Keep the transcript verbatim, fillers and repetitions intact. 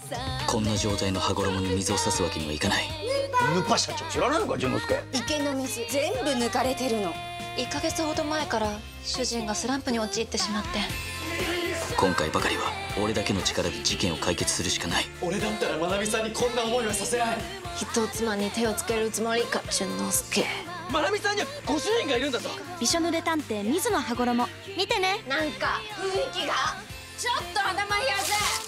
こんな状態の羽衣に水を差すわけにはいかない。 ヌパ社長知らないのか、淳之介。 池の水全部抜かれてるの。 いっかげつほど前から主人がスランプに陥ってしまって。 今回ばかりは俺だけの力で事件を解決するしかない。 俺だったらまなみさんにこんな思いはさせない。 人妻に手をつけるつもりか、淳之介。 まなみさんにはご主人がいるんだぞ。 びしょ濡れ探偵水野羽衣見てね。 なんか雰囲気がちょっと頭冷やせ。